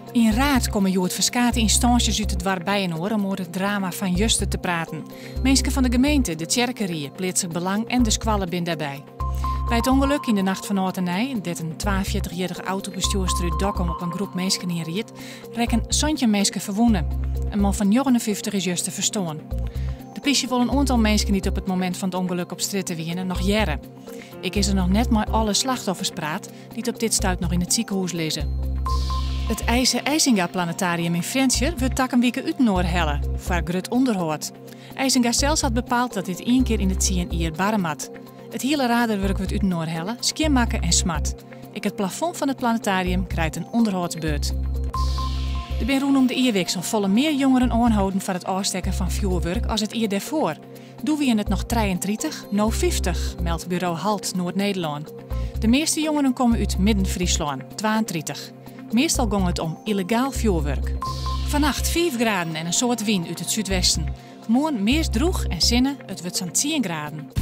In raad komen joort verschillende instanties uit het dorp Bijenoor om over het drama van Justen te praten. Mensen van de gemeente, de tjerkerie, plitsen belang en de squallen bin daarbij. Bij het ongeluk in de nacht van Oortenij, dat een 42-jarige autobestuurster uit Dokkum op een groep mensen inriet, rekken sontje mensen verwonden. Een man van 59 is juist te verstoren. De politie wil een aantal mensen niet op het moment van het ongeluk op straat te winnen nog jaren. Ik is er nog net maar alle slachtoffers praat die op dit stuit nog in het ziekenhuis lezen. Het IJsinga-planetarium in Venture wordt tak een week uit Noorhelle, voor grut onderhoud. IJsinga zelfs had bepaald dat dit 1 keer in het 10 jaar barren had. Het hele raderwerk wordt uit Noorhelle, skiermakken en smart. Het plafond van het planetarium krijgt een onderhoudsbeurt. De ben rondom de ierwissel volle meer jongeren aanhouden voor het afsteken van vuurwerk als het jaar daarvoor. Doen we in het nog 33, nou 50, meldt bureau Halt Noord-Nederland. De meeste jongeren komen uit Midden-Friesland, 32. Meestal ging het om illegaal vuurwerk. Vannacht 5 graden en een soort wind uit het zuidwesten. Morgen meest droeg en zinnen, het wordt zo'n 10 graden.